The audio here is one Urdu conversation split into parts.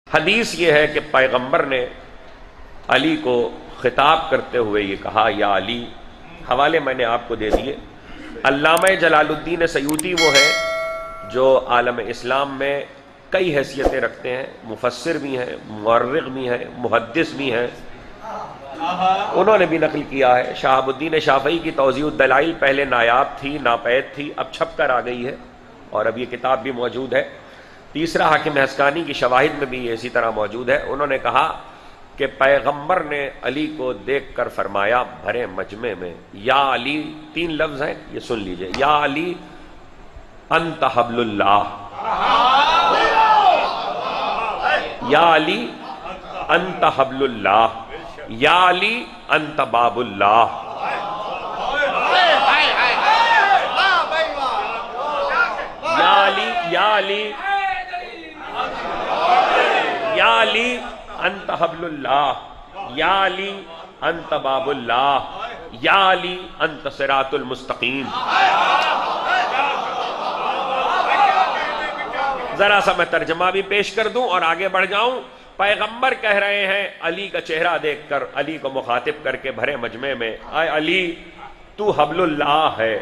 حدیث یہ ہے کہ پیغمبر نے علی کو خطاب کرتے ہوئے یہ کہا، یا علی، حوالے میں نے آپ کو دے دیے۔ علامہ جلال الدین سیوطی وہ ہیں جو عالم اسلام میں کئی حیثیتیں رکھتے ہیں، مفسر بھی ہیں، مورخ بھی ہیں، محدث بھی ہیں، انہوں نے بھی نقل کیا ہے۔ شہاب الدین شافعی کی توضیح الدلائل پہلے نایاب تھی، ناپید تھی، اب چھپ کر آ گئی ہے اور اب یہ کتاب بھی موجود ہے۔ تیسرا حاکم حسکانی کی شواہد میں بھی اسی طرح موجود ہے۔ انہوں نے کہا کہ پیغمبر نے علی کو دیکھ کر فرمایا بھرے مجمع میں، یا علی، تین لفظ ہیں، یہ سن لیجئے، یا علی انت حبل اللہ، یا علی انت حبل اللہ، یا علی انت باب اللہ۔ یا علی، یا علی، یا علی انت حبل اللہ، یا علی انت باب اللہ، یا علی انت صراط المستقیم۔ ذرا سا میں ترجمہ بھی پیش کر دوں اور آگے بڑھ جاؤں۔ پیغمبر کہہ رہے ہیں علی کا چہرہ دیکھ کر، علی کو مخاطب کر کے بھرے مجمع میں، اے علی تو حبل اللہ ہے۔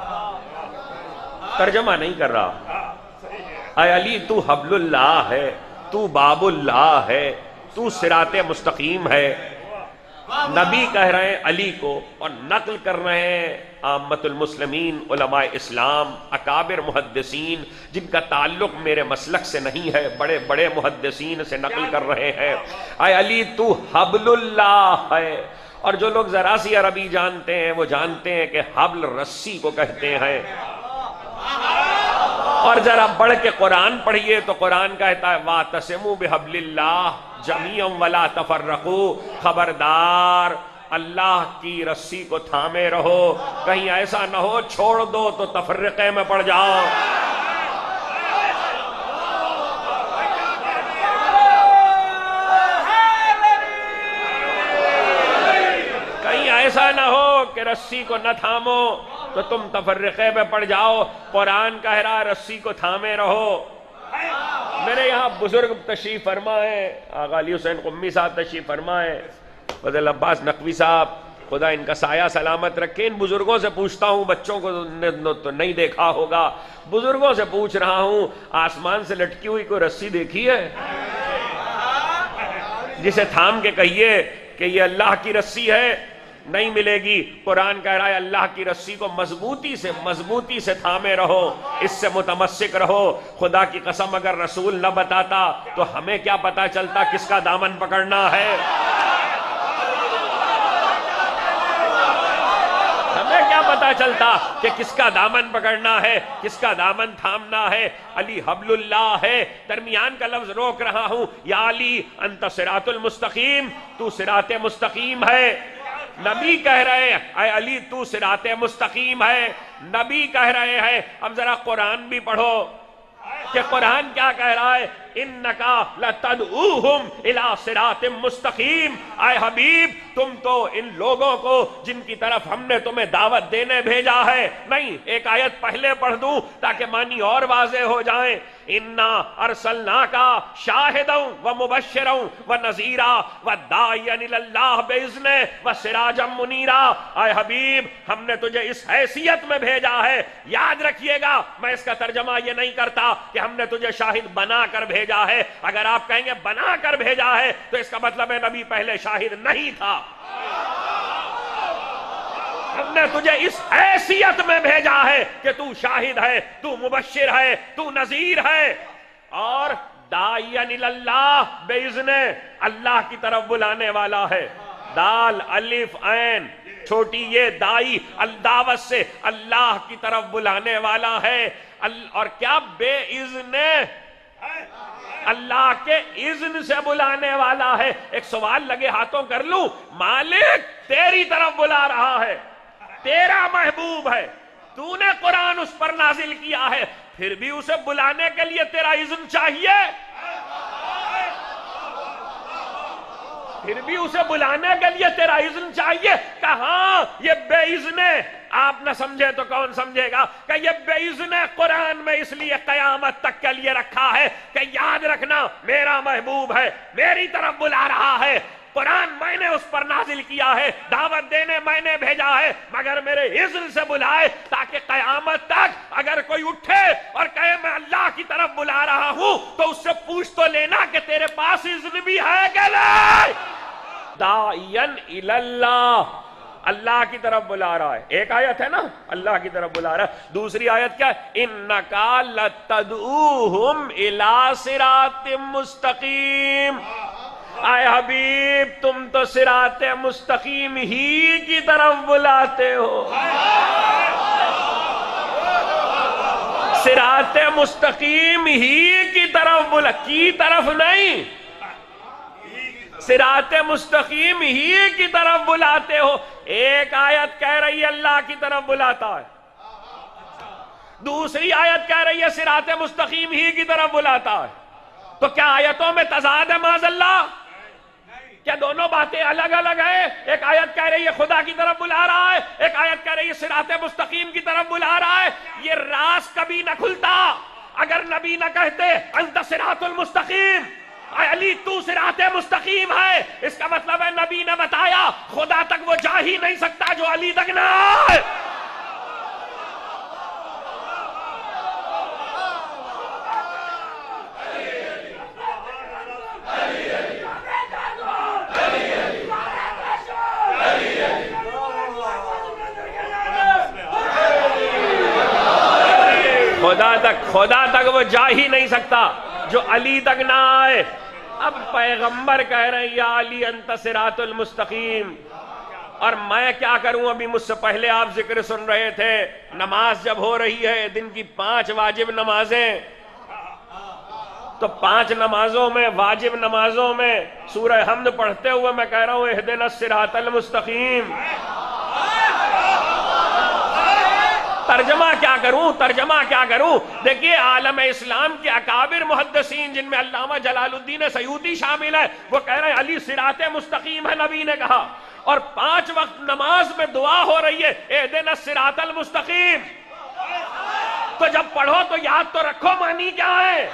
ترجمہ نہیں کر رہا، اے علی تو حبل اللہ ہے، تو باب اللہ ہے، تو صراط مستقیم ہے۔ نبی کہہ رہے ہیں علی کو، اور نقل کر رہے ہیں عامت المسلمین، علماء اسلام، اکابر محدثین جن کا تعلق میرے مسلک سے نہیں ہے، بڑے بڑے محدثین سے نقل کر رہے ہیں، اے علی تو حبل اللہ ہے۔ اور جو لوگ ذرا سی عربی جانتے ہیں وہ جانتے ہیں کہ حبل رسی کو کہتے ہیں۔ اور ذرا بڑھ کے قرآن پڑھیے تو قرآن کہتا ہے وَاعْتَصِمُوا بِحَبْلِ اللَّهِ جَمِيعًا وَلَا تَفَرَّقُوا، خبردار اللہ کی رسی کو تھامے رہو، کہیں ایسا نہ ہو چھوڑ دو تو تفرقے میں پڑ جاؤ۔ کہیں ایسا نہ ہو کہ رسی کو نہ تھامو تو تم تفرقے میں پڑ جاؤ۔ قرآن کہہ رہا رسی کو تھامے رہو۔ میرے یہاں بزرگ تشریف فرما ہے، آغا علی حسین قمی صاحب تشریف فرما ہے، فضل عباس نقوی صاحب، خدا ان کا سایہ سلامت رکھے۔ ان بزرگوں سے پوچھتا ہوں، بچوں کو تو نہیں دیکھا ہوگا، بزرگوں سے پوچھ رہا ہوں، آسمان سے لٹکی ہوئی کوئی رسی دیکھی ہے جسے تھام کے کہیے کہ یہ اللہ کی رسی ہے؟ نہیں ملے گی۔ قرآن کہہ رہا ہے اللہ کی رسی کو مضبوطی سے تھامے رہو، اس سے متمسک رہو۔ خدا کی قسم اگر رسول نہ بتاتا تو ہمیں کیا پتا چلتا کس کا دامن پکڑنا ہے؟ ہمیں کیا پتا چلتا کہ کس کا دامن پکڑنا ہے، کس کا دامن تھامنا ہے؟ علی حبل اللہ ہے۔ درمیان کا لفظ روک رہا ہوں، یا علی انت صراط المستقیم، تو صراط مستقیم ہے۔ نبی کہہ رہے ہیں اے علی تو صراط مستقیم ہے، نبی کہہ رہے ہیں۔ اب ذرا قرآن بھی پڑھو کہ قرآن کیا کہہ رہا ہے، انکا لتدعوہم الی صراط مستقیم۔ اے حبیب تم تو ان لوگوں کو جن کی طرف ہم نے تمہیں دعوت دینے بھیجا ہے، نہیں ایک آیت پہلے پڑھ دوں تاکہ معنی اور واضح ہو جائیں، انا ارسلناکا شاہدا ومبشرا ونذیرا وداعیا الی اللہ باذنہ وسراجا منیرا۔ اے حبیب ہم نے تجھے اس حیثیت میں بھیجا ہے، یاد رکھیے گا میں اس کا ترجمہ یہ نہیں کرتا کہ ہم نے تجھے شاہد بنا کر بھیجا ہے۔ اگر آپ کہیں گے بنا کر بھیجا ہے تو اس کا مطلب ہے نبی پہلے شاہد نہیں تھا۔ ہم نے تجھے اس حیثیت میں بھیجا ہے کہ تو شاہد ہے، تو مبشر ہے، تو نذیر ہے، اور داعیا الی اللہ باذنہ، اللہ کی طرف بلانے والا ہے۔ دال الف عین چھوٹی یہ دائی، دعوت سے اللہ کی طرف بلانے والا ہے۔ اور کیا بے اذن، اللہ کے اذن سے بلانے والا ہے۔ ایک سوال لگے ہاتھوں کر لوں، مالک تیری طرف بلا رہا ہے، تیرا محبوب ہے، تو نے قرآن اس پر نازل کیا ہے، پھر بھی اسے بلانے کے لیے تیرا اذن چاہیے؟ پھر بھی اسے بلانے کے لیے تیرا اذن چاہیے؟ کہاں یہ بے اذن ہے؟ آپ نہ سمجھے تو کون سمجھے گا کہ یہ بے اذن قرآن میں اس لیے قیامت تک کے لیے رکھا ہے کہ یاد رکھنا میرا محبوب ہے، میری طرف بلا رہا ہے، قرآن میں نے اس پر نازل کیا ہے، دعوت دینے میں نے بھیجا ہے، مگر میرے اذن سے بلائے تاکہ قیامت تک اگر کوئی اٹھے اور کہے میں اللہ کی طرف بلا رہا ہوں تو اس سے پوچھ تو لینا کہ تیرے پاس اذن بھی ہے کہ نہیں۔ داعین الی اللہ، اللہ کی طرف بلا رہا ہے۔ ایک آیت ہے نا اللہ کی طرف بلا رہا ہے، دوسری آیت کیا ہے؟ انکا لتدعوہم الی صراط مستقیم، اے حبیب تم تو صراط مستقیم ہی کی طرف بلاتے ہو، صراط مستقیم ہی کی طرف بلا، کی طرف نہیں، صراط مستقیم ہی کی طرف بلاتے ہو۔ ایک آیت کہہ رہی ہے اللہ کی طرف بلاتا ہے، دوسری آیت کہہ رہی ہے صراط مستقیم ہی کی طرف بلاتا ہے، تو کیا آیتوں میں تضاد ہے معاذ اللہ؟ کیا دونوں باتیں الگ الگ ہیں؟ ایک آیت کہہ رہی ہے خدا کی طرف بلا رہا ہے، ایک آیت کہہ رہی ہے صراط مستقیم کی طرف بلا رہا ہے۔ یہ راز کبھی نہ کھلتا اگر نبی نہ کہتے انت صراط المستقیم، اے علی تو صراط مستقیم ہے، اس کا مطلب ہے نبی نے بتایا خدا تک وہ جا ہی نہیں سکتا جو علی تک نہ آئے۔ خدا تک وہ جا ہی نہیں سکتا جو علی تک نہ آئے۔ اب پیغمبر کہہ رہے ہیں یا علی انت صراط المستقیم، اور میں کیا کروں؟ ابھی مجھ سے پہلے آپ ذکر سن رہے تھے، نماز جب ہو رہی ہے دن کی 5 واجب نمازیں، تو 5 نمازوں میں واجب نمازوں میں سورہ حمد پڑھتے ہوئے میں کہہ رہا ہوں اہدنا الصراط المستقیم۔ ترجمہ کیا کروں؟ دیکھیے عالم اسلام کے اکابر محدثین جن میں علامہ جلال الدین سیوطی شامل ہے، وہ کہہ رہے ہیں علی صراط مستقیم ہے، نبی نے کہا، اور 5 وقت نماز میں دعا ہو رہی ہے اہدنا الصراط المستقیم۔ تو جب پڑھو تو یاد تو رکھو معنی کیا ہے،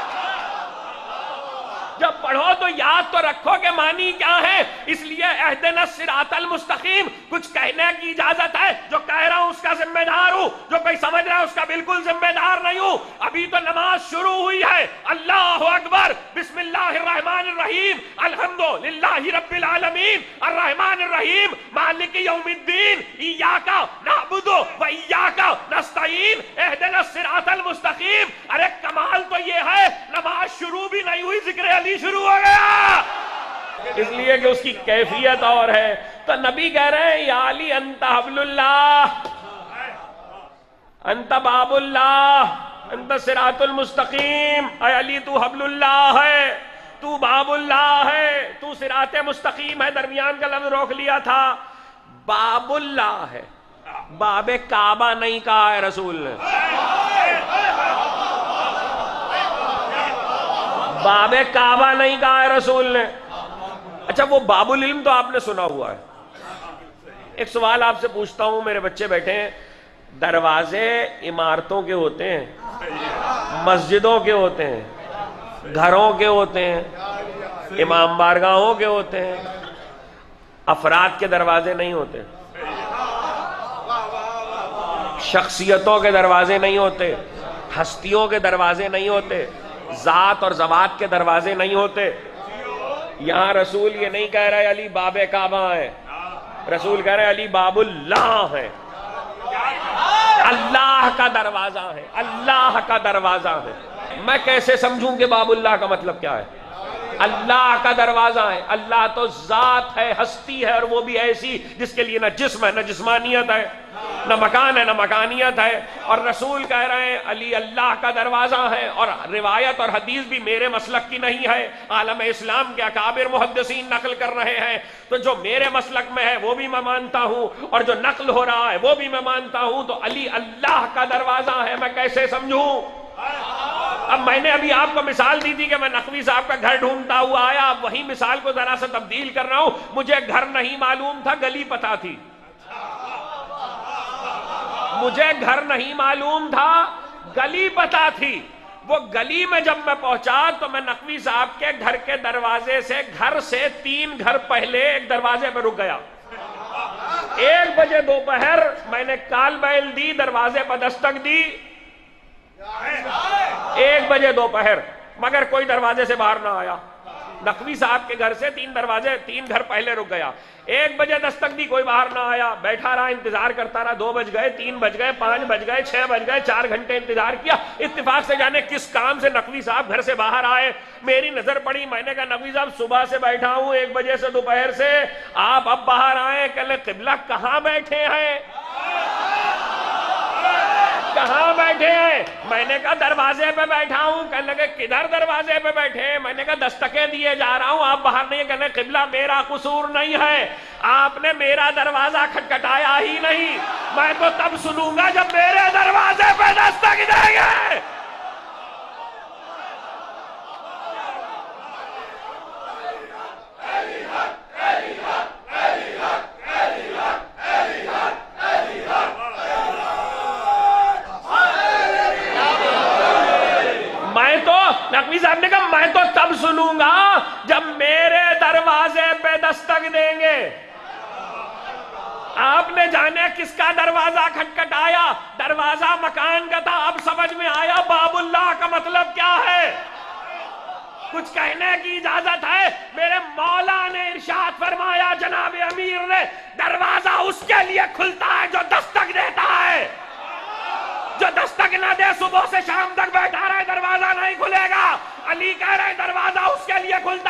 جب پڑھو تو یاد تو رکھو کہ معنی کیا ہے۔ اس لیے اہدنا الصراط المستقیم کچھ کہنے کی اجازت ہے، جو کہہ رہا ہوں اس کا ذمہ دار ہوں، جو کوئی سمجھ رہا ہے اس کا بالکل ذمہ دار نہیں ہوں۔ ابھی تو نماز شروع ہوئی ہے، اللہ اکبر، بسم اللہ الرحمن الرحیم، الحمدللہ رب العالمین الرحمن الرحیم مالک یوم الدین ایاک نعبد و ایاک نستعین اہدنا الصراط المستقیم۔ ارے کمال تو یہ ہے نماز شروع بھی نہیں ہوئی ذکر علی شروع ہو گیا، اس لیے کہ اس کی کیفیت اور ہے۔ تو نبی کہہ رہے ہیں یا علی انت حبل اللہ، انت باب اللہ، انت صراط المستقیم، اے علی تو حبل اللہ ہے، تو باب اللہ ہے، تو صراط مستقیم ہے۔ درمیان کا لفظ روک لیا تھا، باب اللہ ہے، باب کعبہ نہیں کہا ہے رسول نے، باب کعبہ نہیں کہا ہے رسول نے۔ اچھا وہ باب العلم تو آپ نے سنا ہوا ہے۔ ایک سوال آپ سے پوچھتا ہوں، میرے بچے بیٹھے ہیں، دروازے عمارتوں کے ہوتے ہیں، مسجدوں کے ہوتے ہیں، گھروں کے ہوتے ہیں، امام بارگاہوں کے ہوتے ہیں، افراد کے دروازے نہیں ہوتے، شخصیتوں کے دروازے نہیں ہوتے، ہستیوں کے دروازے نہیں ہوتے، ذات اور ذوات کے دروازے نہیں ہوتے۔ یہاں رسول یہ نہیں کہہ رہے علی باب کعبہ ہے، رسول کہہ رہے علی باب اللہ ہے، اللہ کا دروازہ ہے، اللہ کا دروازہ ہے۔ میں کیسے سمجھوں کہ باب اللہ کا مطلب کیا ہے؟ اللہ کا دروازہ ہے، اللہ تو ذات ہے، ہستی ہے، اور وہ بھی ایسی جس کے لیے نہ جسم ہے، نہ جسمانیت ہے، نہ مکان ہے، نہ مکانیت ہے۔ اور رسول کہہ رہے ہیں علی اللہ کا دروازہ ہے، اور روایت اور حدیث بھی میرے مسلک کی نہیں ہے، عالم اسلام کے اکابر محدثین نقل کر رہے ہیں، تو جو میرے مسلک میں ہے وہ بھی میں مانتا ہوں، اور جو نقل ہو رہا ہے وہ بھی میں مانتا ہوں۔ تو علی اللہ کا دروازہ ہے، میں کیسے سمجھوں؟ اب میں نے ابھی آپ کو مثال دی تھی کہ میں نقوی صاحب کا گھر ڈھونڈتا ہوا آیا، اب وہی مثال کو ذرا سے تبدیل کر رہا ہوں، مجھے گھر نہیں معلوم تھا، گلی پتہ تھی، مجھے گھر نہیں معلوم تھا، گلی پتہ تھی۔ وہ گلی میں جب میں پہنچا تو میں نقوی صاحب کے گھر کے دروازے سے، گھر سے 3 گھر پہلے ایک دروازے پہ رک گیا۔ 1 بجے دوپہر میں نے کال بیل دی، دروازے پر دستک دی، 1 بجے دوپہر، مگر کوئی دروازے سے باہر نہ آیا۔ نقوی صاحب کے گھر سے 3 گھر پہلے رک گیا۔ 1 بجے دستک دی، کوئی باہر نہ آیا، بیٹھا رہا، انتظار کرتا رہا۔ 2 بج گئے، 3 بج گئے، 5 بج گئے، 6 بج گئے، 4 گھنٹے انتظار کیا۔ اتفاق سے جانے کس کام سے نقوی صاحب گھر سے باہر آئے، میری نظر پڑی۔ میں نے کہا نقوی صاحب صبح سے بیٹھا ہوں 1 بجے سے دوپہر سے، آپ اب باہر آئے؟ کہنے قبلہ کہاں بیٹھے ہیں، کہاں بیٹھے ہیں؟ میں نے کہا دروازے پہ بیٹھا ہوں۔ کہنے لگے کدھر دروازے پہ بیٹھے؟ میں نے کہا دستکیں دیے جا رہا ہوں، آپ باہر نہیں۔ کہنے قبلہ میرا قصور نہیں ہے، آپ نے میرا دروازہ کھٹکھٹایا ہی نہیں، میں تو تب سنوں گا جب میرے دروازے پہ دستک دیں گے۔ نقوی صاحب نے کہا میں تو تب سنوں گا جب میرے دروازے پہ دستک دیں گے۔ آپ نے جانے کس کا دروازہ کھٹکھٹایا، دروازہ مکان کا تھا۔ اب سمجھ میں آیا باب اللہ کا مطلب کیا ہے۔ کچھ کہنے کی اجازت ہے؟ میرے مولا نے ارشاد فرمایا، جناب امیر نے، دروازہ اس کے لیے کھلتا ہے جو دستک دیتا ہے۔ جو دستک نہ دے، صبح سے شام تک بیٹھا رہے، دروازہ نہیں کھلے گا۔ علی کہہ رہے دروازہ اس کے لیے کھلتا